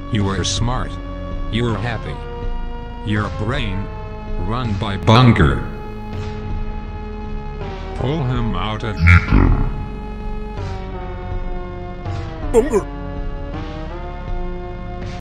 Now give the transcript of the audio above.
You are smart. You are happy. Your brain, run by bunger. Pull him out and Bunger!